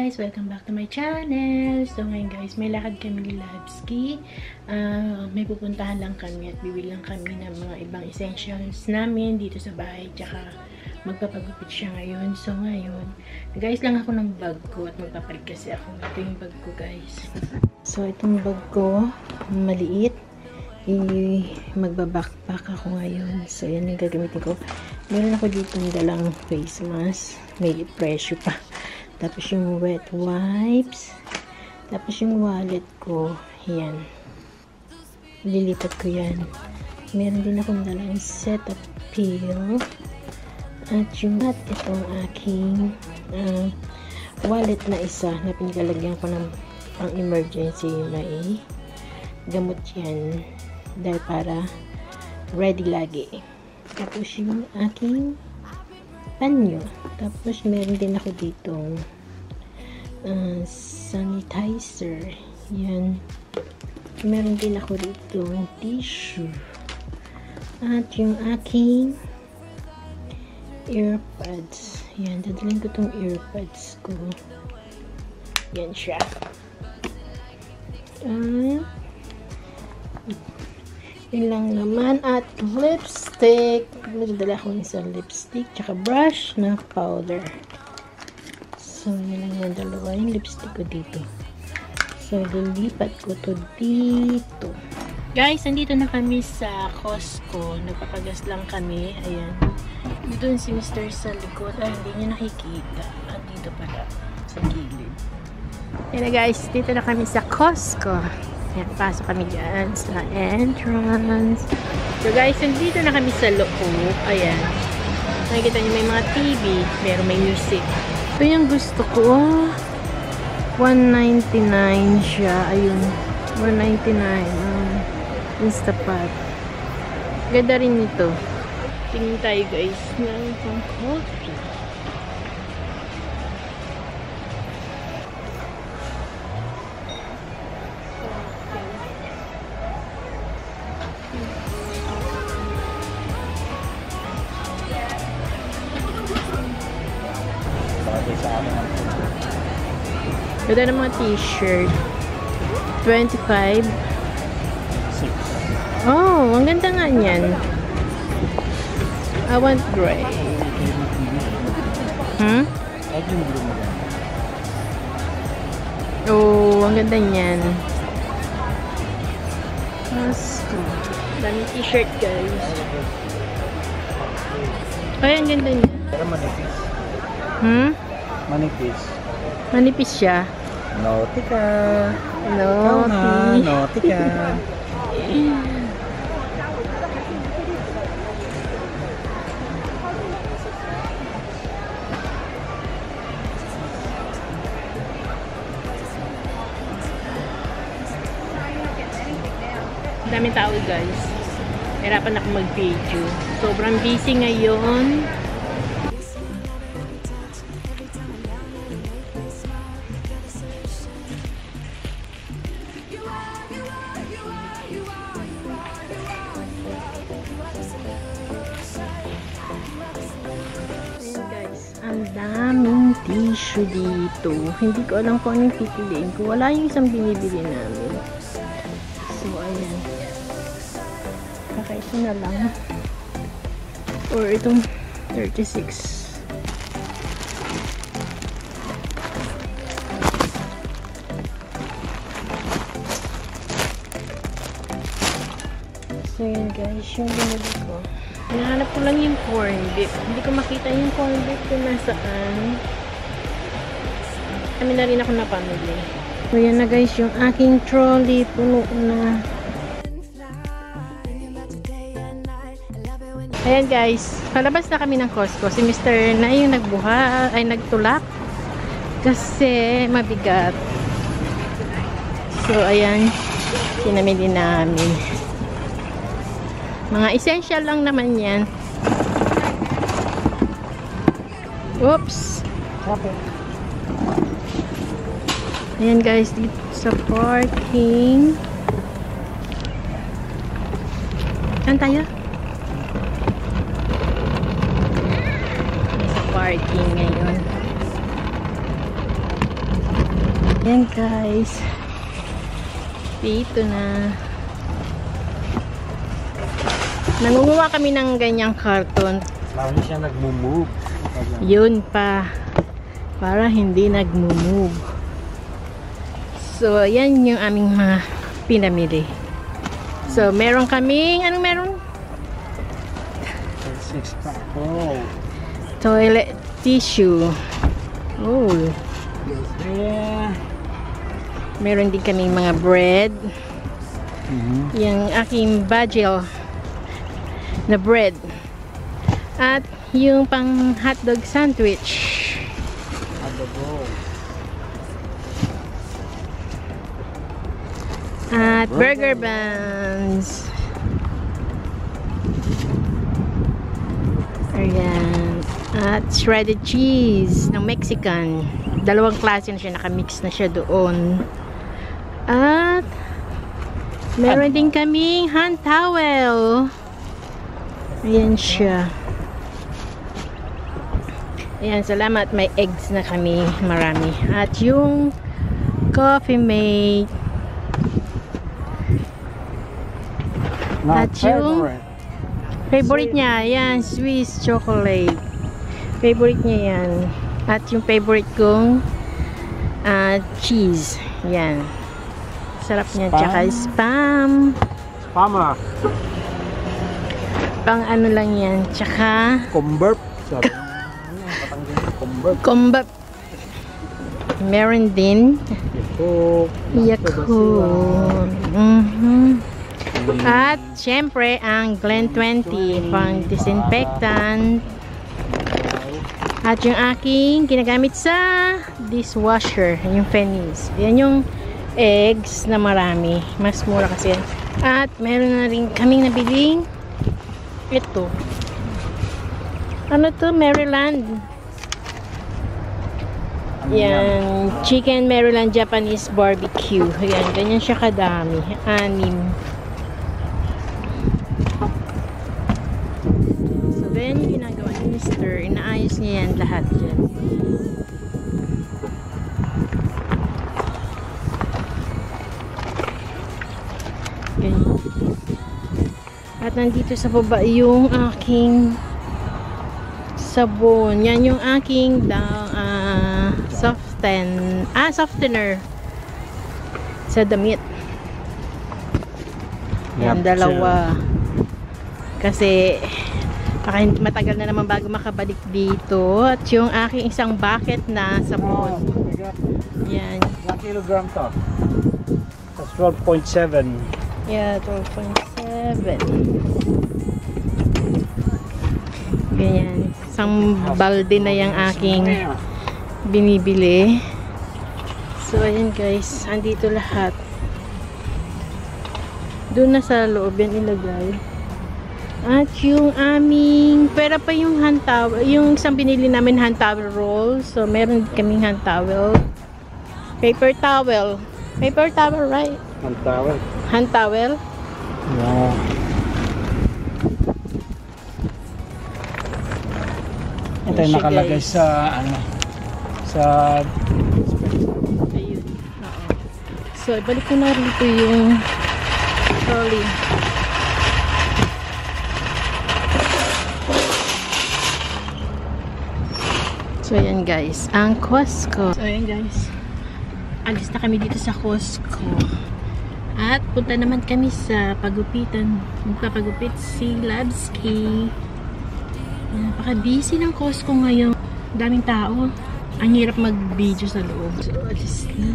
guys! Welcome back to my channel! So ngayon guys, may lakad kami ni Labski. May pupuntahan lang kami at bibili lang kami ng mga ibang essentials namin dito sa bahay. Tsaka magpapagupit siya ngayon. So ngayon, guys lang ako ng bag ko at magpapalit kasi ako. Ito yung bag ko guys. So itong bag ko, maliit. Magbabackpack ako ngayon. So yan yung gagamitin ko. Meron ako dito ng dalang face mask. May presyo pa. Tapos yung wet wipes. Tapos yung wallet ko. Yan. Lilipat ko yan. Meron din akong dalang setup pill. At yung itong aking wallet na isa na pinagalagyan ko ng pang emergency. May gamot yan. Dahil para ready lagi. Tapos yung aking panyo. Tapos meron din ako ditong sanitizer. Yan. Meron din ako ditong tissue. At yung aking earbuds. Yan. Dadalhin ko tong earbuds ko. Yan siya. Yun lang naman. At lipstick. Magdala ko isang lipstick. Tsaka brush na powder. So, yun lang yung dalawa. Yung lipstick ko dito. So, lilipat ko to dito. Guys, nandito na kami sa Costco. Nagpapagas lang kami. Ayan. Doon si Mr. sa likod. Ay, hindi niya nakikita. At dito pala. Sa gilid. Ayan guys. Dito na kami sa Costco. Ayan, pasok kami dyan sa entrance. So guys, nandito na kami sa loob. Ayan. Nakikita niyo may mga TV. Meron may music. Ito yung gusto ko. $1.99 siya. Ayun. $1.99. Instapot. Ganda rin ito. Tingin tayo guys ng pang coffee. Ganda ng mga t-shirt. 25. Oh, ang ganda nga niyan. I want gray. Oh, ang ganda niyan. Dami t-shirt guys. Ay, ang ganda niya. Pero manipis. Manipis. Manipis siya. Naughty ka. Naughty. Naughty ka. Dami tao guys. Hirapan ako mag-video. Sobrang busy ngayon. Ayan guys. Ang daming tissue dito. Hindi ko alam kung anong pipiliin ko. Wala yung isang binibili namin. So, ayan. Ito na lang. Or itong 36. So yan guys, yung binili ko. Hinahanap ko lang yung corn beef. Hindi ko makita yung corn beef kung nasaan. Kami na rin ako napamili. So yan na guys, yung aking trolley puno na. Ayan guys, palabas na kami ng Costco. Si Mr. na yung nagbuha, ay nagtulak. Kasi mabigat. So ayan, sinamili namin. Mga essential lang naman yan. Oops. Okay. Ayan guys, dito sa parking. Saan tayo? parking ngayon. Ayan guys. Dito na. Nangunguha kami ng ganyang karton. Lalo siya nagmumove. Yun pa. Para hindi nagmumove. So, yan yung aming mga pinamili. So, meron kaming, anong meron? 6-pack. Oh. Toilet tissue. Oh. Yeah. Meron din kaming mga bread. Yung aking bagel na bread. At yung pang hotdog sandwich. At burger buns. Ayan. At shredded cheese ng Mexican. Dalawang klase na siya. Nakamix na siya doon. At meron din kaming hand towel. Ayan siya. Ayan, salamat. May eggs na kami. Marami. At yung coffee mate. At yung favorite niya, yan, Swiss chocolate. Favorite niya yan. At yung favorite kong cheese. Yan. Sarap niya. Tsaka spam. Spam. Pang ano lang yan. Tsaka Comburp. Combat. Meron din. Yakult. At syempre ang Glen 20 pang disinfectant. At yung aking ginagamit sa dishwasher, yung Fennis. Yan yung eggs na marami. Mas mura kasi yan. At meron na rin kaming nabiling ito. Ano to? Maryland. Yan. Chicken Maryland Japanese barbecue. Yan. Ganyan siya kadami. 6. So, ganyan yung ginagawa ni Mr. Inaayos niya yan lahat dyan. Ganyan. At nandito sa baba yung aking sabon. Yan yung aking softener sa damit. Yan, dalawa. Kasi matagal na naman bago makabalik dito. At yung aking isang bucket na sabon. Yan. 1 kilogram to. That's 12.7. Yeah, 12.7. Ganyan. Isang balde na yung aking binibili. So, ayan guys. Andito lahat. Doon na sa loob yan ilagay. At yung aming, pera pa yung hand towel. Yung isang binili namin hand towel roll. So, meron kaming hand towel. Paper towel. Paper towel, right? Hand towel. Hand towel? Yeah. Ito yung nakalagay sa ano, sa ayun. Oo. So, ibalik ko na rito yung trolley. So, ayan guys. Ang Costco. So, ayan guys. Alis na kami dito sa Costco. At punta naman kami sa pagupitan. Magpapagupit si Labsky. Napaka-busy ng Costco ngayon. Daming tao. Ang hirap mag-video sa loob. So, alis na.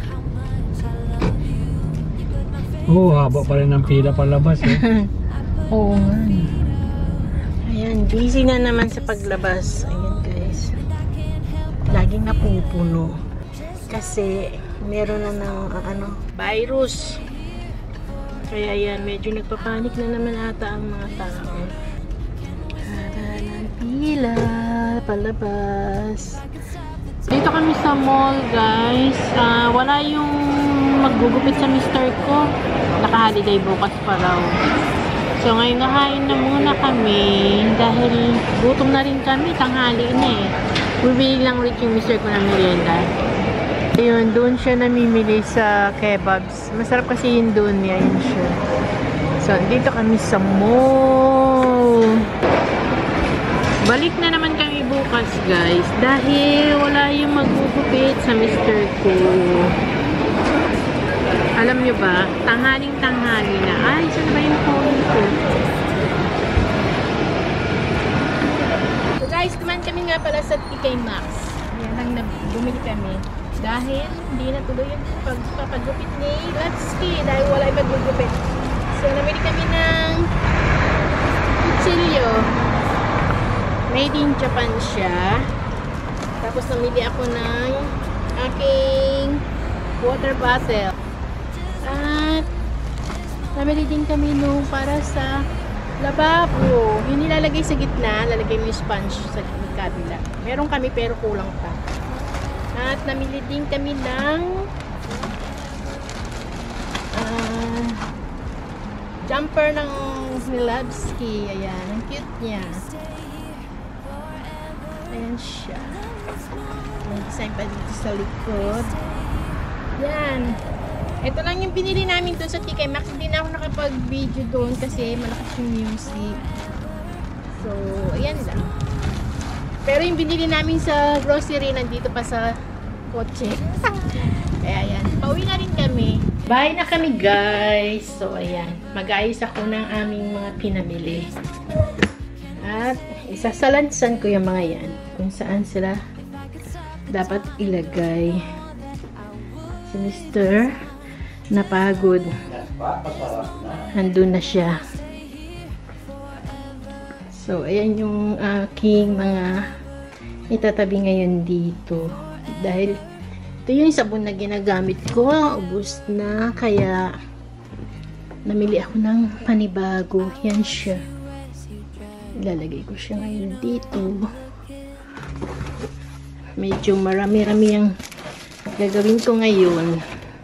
haba pa rin ang pila palabas eh. Oo nga. Ayan, busy na naman sa paglabas. Ayan guys. Laging napupuno. Kasi meron na ng virus. Kaya yan, medyo nagpapanik na naman ata ang mga tao. Haba ng pila palabas. Dito kami sa mall guys. Wala yung maggugupit sa mister ko. Naka-holiday bukas pa raw. So ngayon kahain na muna kami dahil gutom na rin kami, tanghali na eh. Bibili lang ulit yung mister ko ng merienda. Ayun, doon siya namimili sa kebabs. Masarap kasi yung doon niya, yun siya. So, dito kami sa mall. Balik na naman kami bukas, guys. Dahil wala yung magugupit sa Mr. Ko. Alam nyo ba, tanghaling-tanghali na. Ay, saan ba yung phone ko? So, guys, naman kami nga pala sa TK Maxx. Yan ang bumili kami. Dahil hindi na tuloy yung pagpapagupit ni Latski dahil wala yung magugupit. So, namili kami ng kutsilyo. Made in Japan siya. Tapos, namili ako ng aking water bottle. At, namili din kami nung para sa lababo. Yung nilalagay sa gitna, lalagay mo yung sponge sa kabila. Meron kami pero kulang pa. At namili din kami ng jumper ng Lavski. Ayan, ang cute niya. Ayan siya. May design pa dito sa likod. Yan. Ito lang yung binili namin doon sa TK Maxx. Hindi na ako nakapag-video doon kasi malakas yung music. So, ayan lang. Pero yung binili namin sa grocery, nandito pa sa kotse. Kaya ayan. Pauwi na rin kami. Bye na kami, guys. So, ayan. Mag-ayos ako ng aming mga pinamili. At isasalansan ko yung mga yan. Kung saan sila dapat ilagay. Si Mr. napagod. Nandun na siya. So, ayan yung aking mga itatabi ngayon dito. Dahil ito yung sabon na ginagamit ko. Ubus na. Kaya namili ako ng panibago. Yan siya. Ilalagay ko siya ngayon dito. Medyo marami-rami yung gagawin ko ngayon.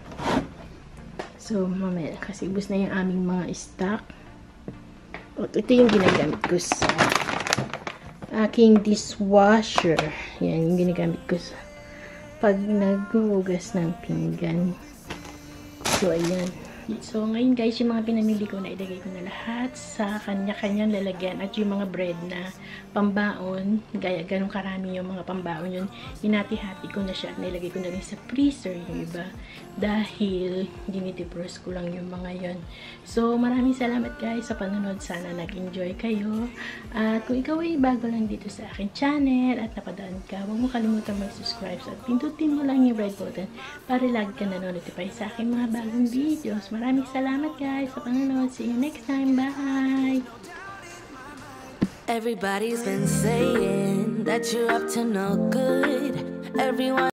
So, mamaya. Kasi ubus na yung aming mga stock. At ito yung ginagamit ko sa aking dishwasher. Yan yung ginagamit ko sa pag naghuhugas ng pinggan. So, ayan. So, ngayon guys, yung mga pinamili ko, nailagay ko na lahat sa kanya-kanyang lalagyan. At yung mga bread na pambaon, gaya ganun karami yung mga pambaon yun, hinati-hati ko na siya at nailagay ko na rin sa freezer yung iba. Dahil, dinidefrost ko lang yung mga yun. So, maraming salamat guys sa panonood. Sana nag-enjoy kayo. At kung ikaw ay bago lang dito sa akin channel at napadaan ka, huwag mo kalimutan mag-subscribe at pindutin mo lang yung red button para lagi ka na-notify sa aking mga bagong videos. Maraming salamat guys sa panonood. See you next time. Bye! Everybody's been saying that you're up to no good. Everyone